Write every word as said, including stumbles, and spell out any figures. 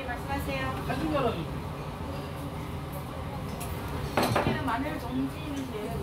네, 말씀하세요. 사진 열어줘. 여기는 마늘 종지는 돼요.